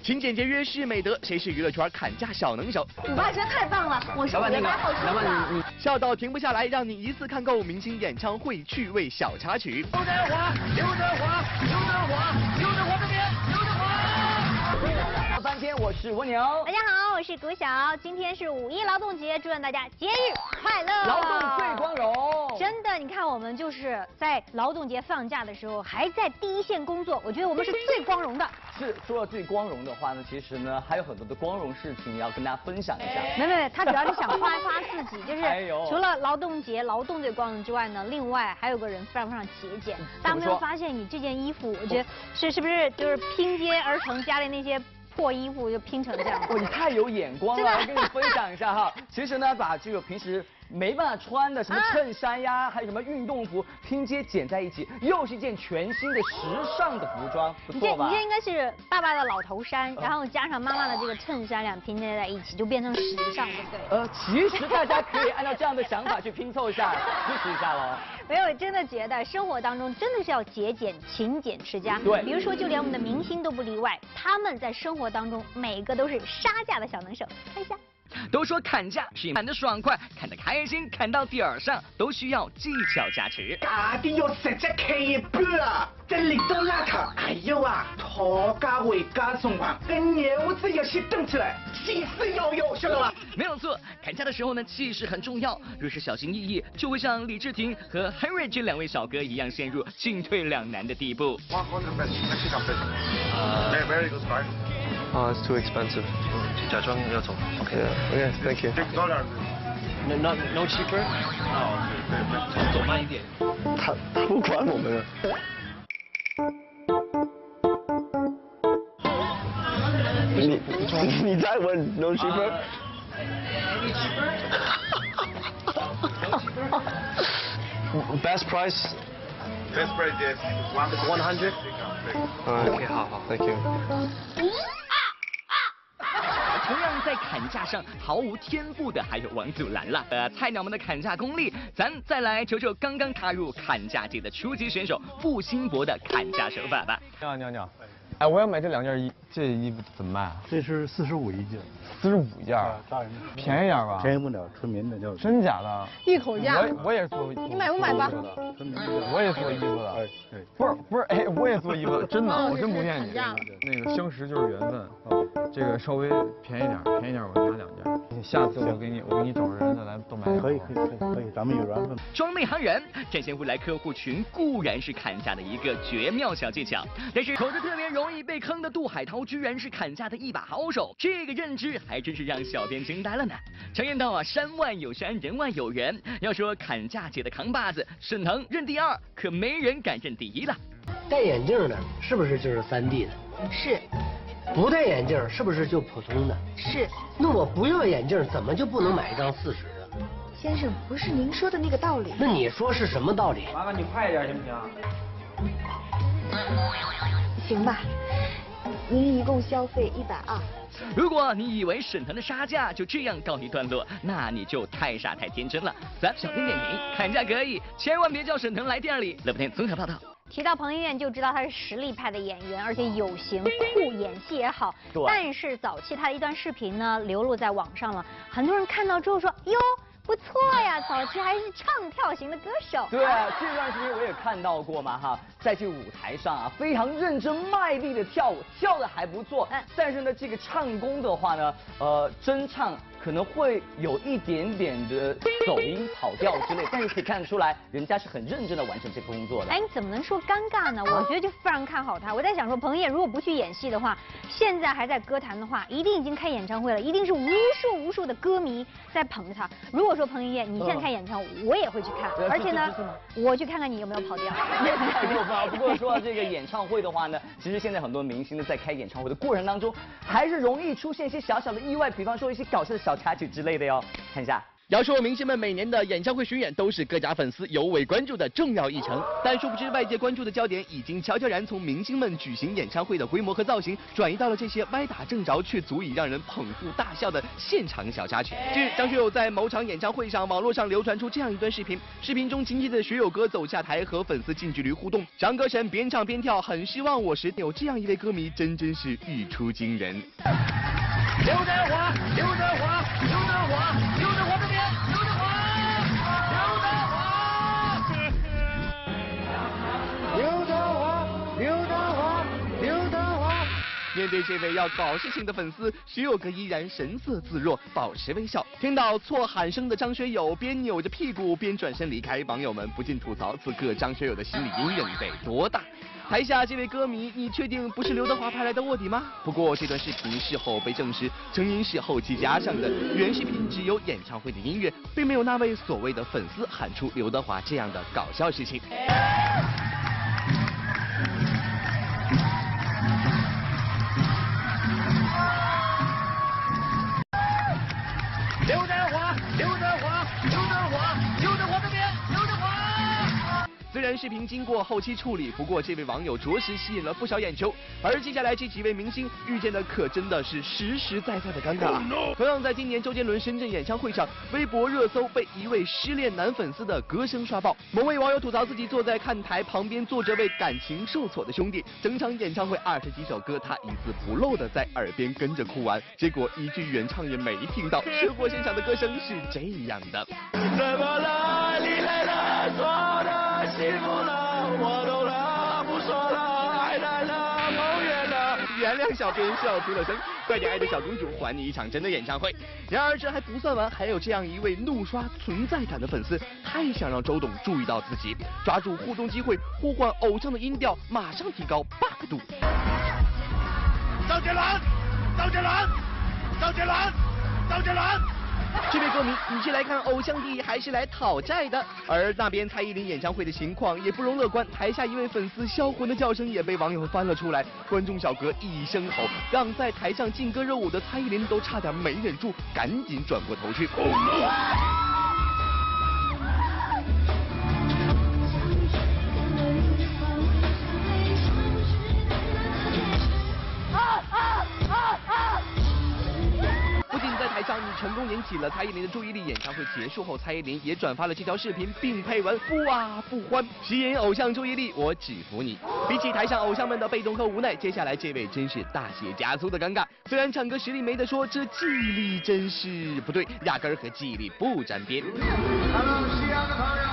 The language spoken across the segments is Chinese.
勤俭节约是美德，谁是娱乐圈砍价小能手？ 你爸真太棒了，我是你的好叔你笑到停不下来，让你一次看够明星演唱会趣味小插曲。刘德华这边，刘德华。 半天，我是蜗牛。 大家好，我是谷晓。今天是5一劳动节，祝愿大家节日快乐， 劳动最光荣。 真的，你看我们就是在劳动节放假的时候，还在第一线工作，我觉得我们是最光荣的。 是说到最光荣的话呢，其实呢还有很多的光荣事情要跟大家分享一下。 没，他主要是想夸一夸自己，就是除了劳动节劳动最光荣之外呢，另外还有个人非常非常节俭。大家有没有发现你这件衣服，我觉得是不是就是拼接而成家里那些破衣服就拼成这样？ 哦，你太有眼光了，我跟你分享一下哈。其实呢，把这个平时没办法穿的什么衬衫呀，还有什么运动服拼接剪在一起，又是一件全新的时尚的服装，不错吧？ 你这应该是爸爸的老头衫，然后加上妈妈的这个衬衫，两拼接在一起就变成时尚，对不对？ 其实大家可以按照这样的想法去拼凑一下，支持一下喽。 没有，真的觉得生活当中真的是要节俭、勤俭持家。 对， 比如说就连我们的明星都不例外，他们在生活当中每个都是杀价的小能手。看一下。 都说砍价是砍得爽快，砍得开心，砍到点儿上都需要技巧加持。 價啲要食隻企業杯啊，這力都邋遢，還要啊，拖家回家送還，跟牛子有些動起來，氣勢又有，曉得吧？ 沒有錯，砍價的時候呢，氣勢很重要。若是小心翼翼，就會像李治廷和 Henry 這兩位小哥一樣，陷入進退兩難的地步。 Very good price. It's too expensive. 假裝要走。Okay, thank you. No cheaper? 走慢一點。 他不管我們了。你再問 no cheaper? Any cheaper? Best price? Best price is 100? Okay, 好 thank you. 同样在砍价上毫无天赋的还有王祖蓝了。菜鸟们的砍价功力，咱再来瞅瞅刚刚踏入砍价界的初级选手付新博的砍价手法吧。 你好，哎，我要买这2件这衣服怎么卖啊？ 这是45一件 ，45一件， 大人便宜点吧？ 便宜不了，村民的叫。 真假的？ 一口价。 我也是做， 你买不买吧？ 我也做衣服的。 哎，对。 不是，哎，我也做衣服的，真的，我真不骗你。那个相识就是缘分，这个稍微便宜点我拿2件。下次我给你找人再来多买。 可以，咱们有缘分。 装内行人展现未来客户群固然是砍价的一个绝妙小技巧，但是口子特别容易被坑的杜海涛居然是砍价的一把好手，这个认知还真是让小编惊呆了呢。常言道啊，山外有山，人外有人。要说砍价界的扛把子，沈腾认第2，可没人敢认第1了。 戴眼镜的是不是就是3D 的？ 是。 不戴眼镜是不是就普通的？ 是。 那我不要眼镜，怎么就不能买一张40的？ 先生，不是您说的那个道理。 那你说是什么道理？ 麻烦你快一点行不行？ 行吧，您一共消费120。 如果你以为沈腾的杀价就这样告一段落，那你就太傻太天真了。咱小编点评：砍价可以，千万别叫沈腾来店里。乐不天综合报道。 提到彭于晏就知道他是实力派的演员，而且有型酷，演戏也好。但是早期他的一段视频呢流露在网上了，很多人看到之后说哟。不错呀，早期还是唱跳型的歌手。 对啊，这段视频我也看到过嘛哈，在这舞台上啊，非常认真卖力的跳舞，跳的还不错。但是呢，这个唱功的话呢，真唱可能会有一点点的走音、跑调之类，但是可以看得出来，人家是很认真的完成这个工作的。 哎，你怎么能说尴尬呢？我觉得就非常看好他。我在想说，彭于晏如果不去演戏的话，现在还在歌坛的话，一定已经开演唱会了，一定是无数的歌迷在捧着他。如果说彭于晏你现在开演唱会，我也会去看，而且呢，我去看看你有没有跑调。 太过分了。不过说到这个演唱会的话呢，其实现在很多明星呢在开演唱会的过程当中，还是容易出现一些小小的意外，比方说一些搞笑的小插曲之类的哟。看一下。 要说明星们每年的演唱会巡演都是各家粉丝尤为关注的重要议程，但殊不知外界关注的焦点已经悄悄然从明星们举行演唱会的规模和造型，转移到了这些歪打正着却足以让人捧腹大笑的现场小插曲。近日，张学友在某场演唱会上，网络上流传出这样一段视频，视频中亲切的学友哥走下台和粉丝近距离互动，张歌神边唱边跳，很希望我时有这样一位歌迷，真是语出惊人。刘德华，刘德华，刘德华，刘德华这边，刘德华，刘德华，刘德华，刘德华，刘德华。面对这位要搞事情的粉丝，学友哥依然神色自若，保持微笑。听到错喊声的张学友边扭着屁股边转身离开，网友们不禁吐槽此刻张学友的心理阴影得多大。台下这位歌迷，你确定不是刘德华派来的卧底吗？不过这段视频事后被证实，成因是后期加上的，原视频只有演唱会的音乐，并没有那位所谓的粉丝喊出刘德华这样的搞笑事情。刘德华，刘德华，刘德华，刘德华这边，刘德华。虽然视频经过后期处理，不过这位网友着实吸引了不少眼球。而接下来这几位明星遇见的可真的是实实在在的尴尬。同样在今年周杰伦深圳演唱会上，微博热搜被一位失恋男粉丝的歌声刷爆。某位网友吐槽自己坐在看台旁边坐着位感情受挫的兄弟，整场演唱会20几首歌，他一字不漏的在耳边跟着哭完，结果一句原唱也没听到。车祸现场的歌声是这样的。怎么了？你来了，说的幸福了，我懂了，不说了，爱来了，梦远了。原谅小编笑出了声，快点爱的小公主，还你一场真的演唱会。然而这还不算完，还有这样一位怒刷存在感的粉丝，他也想让周董注意到自己，抓住互动机会，呼唤偶像的音调马上提高8个度。周杰伦，周杰伦，周杰伦，周杰伦。这位歌迷，你是来看偶像弟还是来讨债的？而那边蔡依林演唱会的情况也不容乐观，台下一位粉丝销魂的叫声也被网友翻了出来，观众小哥一声吼，让在台上劲歌热舞的蔡依林都差点没忍住，赶紧转过头去。台上你成功引起了蔡依林的注意力。演唱会结束后，蔡依林也转发了这条视频，并配文不啊不欢，吸引偶像注意力，我只服你。比起台上偶像们的被动和无奈，接下来这位真是大写加粗的尴尬。虽然唱歌实力没得说，这记忆力真是不对，压根儿和记忆力不沾边。Hello， 西安的朋友。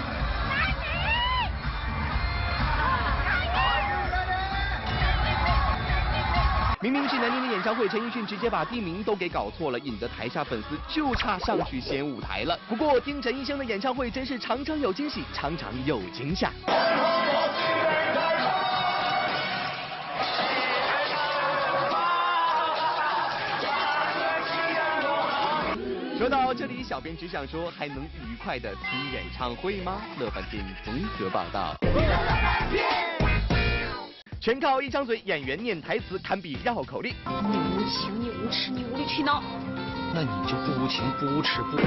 明明是南宁的演唱会，陈奕迅直接把地名都给搞错了，引得台下粉丝就差上去掀舞台了。不过听陈奕迅的演唱会真是常常有惊喜，常常有惊吓。说到这里，小编只想说，还能愉快的听演唱会吗？乐翻天综合报道。全靠一张嘴，演员念台词堪比绕口令。你无情，你无耻，你无理取闹。那你就不无情，不无耻，不。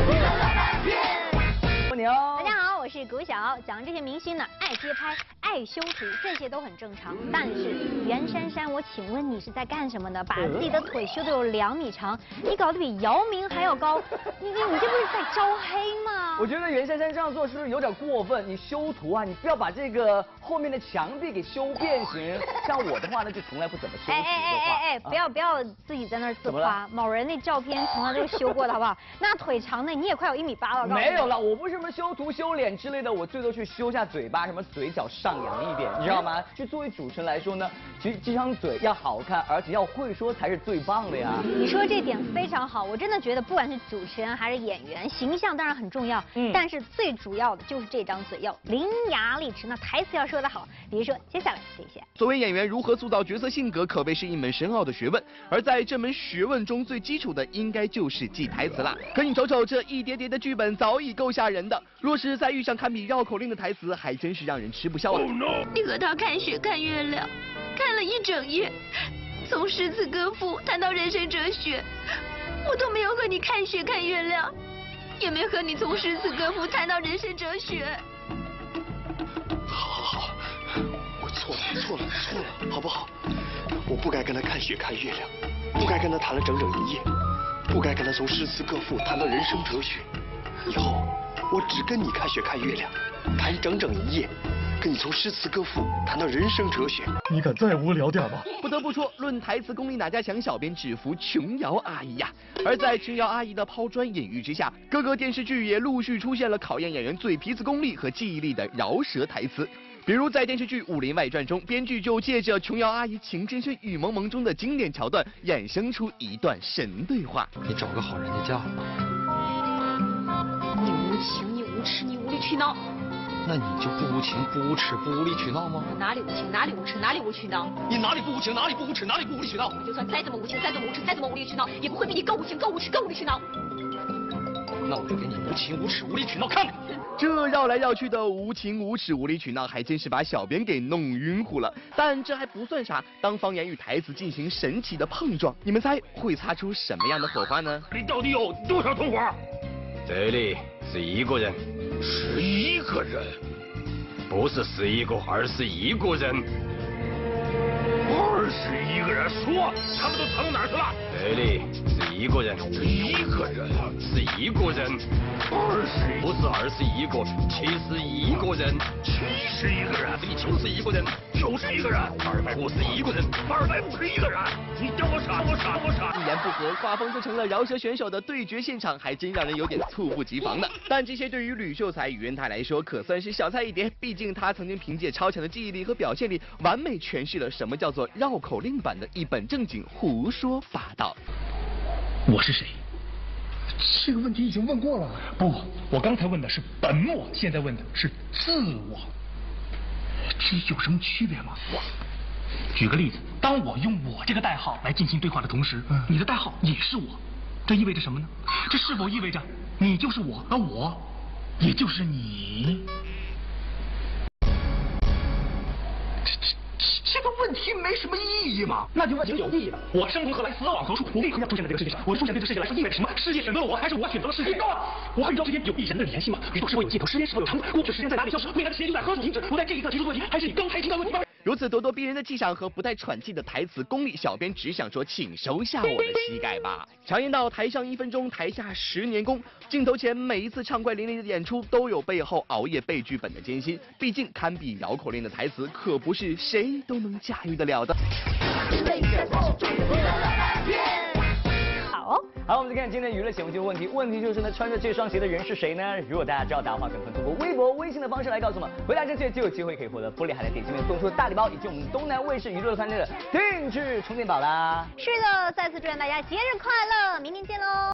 你好，大家好，我是谷晓。讲这些明星呢，爱街拍、爱修图，这些都很正常。但是袁姗姗，我请问你是在干什么呢？把自己的腿修得有2米长，你搞得比姚明还要高，你这不是在招黑吗？ 我觉得袁姗姗这样做是不是有点过分？你修图啊，你不要把这个后面的墙壁给修变形。像我的话呢，就从来不怎么修图的话。 不要自己在那儿自夸。某人那照片从来都是修过的，好不好？那腿长的你也快有1.8米了。 没有了，我不是什么修图修脸之类的，我最多去修下嘴巴，什么嘴角上扬一点，你知道吗？就作为主持人来说呢，其实这张嘴要好看，而且要会说才是最棒的呀。 你说这点非常好，我真的觉得不管是主持人还是演员，形象当然很重要，但是最主要的就是这张嘴要伶牙俐齿，那台词要说得好。比如说接下来这些。 作为演员，如何塑造角色性格，可谓是一门深奥的学问。而在这门学问中，最基础的应该就是记台词啦。可你瞅瞅这一叠叠的剧本，早已够吓人的。若是再遇上堪比绕口令的台词，还真是让人吃不消啊！ 你和他看雪看月亮，看了1整夜，从诗词歌赋谈到人生哲学，我都没有和你看雪看月亮。 也没和你从诗词歌赋谈到人生哲学。 好，我错了，好不好？我不该跟他看雪看月亮，不该跟他谈了整整一夜，不该跟他从诗词歌赋谈到人生哲学。以后我只跟你看雪看月亮，谈整整一夜。 跟你从诗词歌赋谈到人生哲学， 你敢再无聊点吗？ 不得不说，论台词功力哪家强，小编只服琼瑶阿姨呀。而在琼瑶阿姨的抛砖引玉之下，各个电视剧也陆续出现了考验演员嘴皮子功力和记忆力的饶舌台词。比如在电视剧《武林外传》中，编剧就借着琼瑶阿姨情深深雨蒙蒙中的经典桥段，衍生出一段神对话： 你找个好人家嫁。 你无情，你无耻，你无理取闹。 那你就不无情、不无耻、不无理取闹吗？ 哪里无情，哪里无耻，哪里无理取闹？ 你哪里不无情，哪里不无耻，哪里不无理取闹？ 我就算再怎么无情，再怎么无耻，再怎么无理取闹，也不会比你更无情、更无耻、更无理取闹。 那我就给你无情、无耻、无理取闹看看。 这绕来绕去的无情、无耻、无理取闹，还真是把小编给弄晕乎了。但这还不算啥，当方言与台词进行神奇的碰撞，你们猜会擦出什么样的火花呢？ 你到底有多少同伙？ 这里是1个人 ，11个人， 不是11个，21个人。 21个人，说他们都藏到哪儿去了？ 这里是1个人 ，1个人是1个人，21不是21个，71个人 ，71个人， 你就是1个人 ，91个人，251个人，251个人，你叫我傻， 一言不合，画风就成了饶舌选手的对决现场，还真让人有点猝不及防呢。但这些对于吕秀才、宇文泰来说，可算是小菜一碟。毕竟他曾经凭借超强的记忆力和表现力，完美诠释了什么叫做绕口令版的一本正经胡说八道。 我是谁？ 这个问题已经问过了。 不，我刚才问的是本我，现在问的是自我。这有什么区别吗？举个例子，当我用我这个代号来进行对话的同时，你的代号也是我，这意味着什么呢？这是否意味着你就是我，而我也就是你？这个问题没什么意义嘛？那就问题有意义了。我生从何来，死往何处？我为何要出现在这个世界上？我出现在这个世界来说意味着什么？世界选择了我，还是我选择了世界？我和宇宙之间有必然的联系吗？宇宙是否有尽头？时间是否有长短？过去时间在哪里消失？未来的时间又在何处停止？我在这一刻提出问题，还是你刚才提到问题吗？如此咄咄逼人的气场和不带喘气的台词功力，小编只想说，请收下我的膝盖吧。常言道，台上1分钟，台下10年功。镜头前每一次畅快淋漓的演出，都有背后熬夜背剧本的艰辛。毕竟堪比绕口令的台词，可不是谁都能驾驭得了的。 好，我们再看今天的娱乐显微镜问题。问题就是呢，穿着这双鞋的人是谁呢？如果大家知道答案的话，可能通过微博、微信的方式来告诉我们。回答正确就有机会可以获得玻璃海的点心面送出的大礼包，以及我们东南卫视娱乐团队的定制充电宝啦。 是的，再次祝愿大家节日快乐，明天见喽。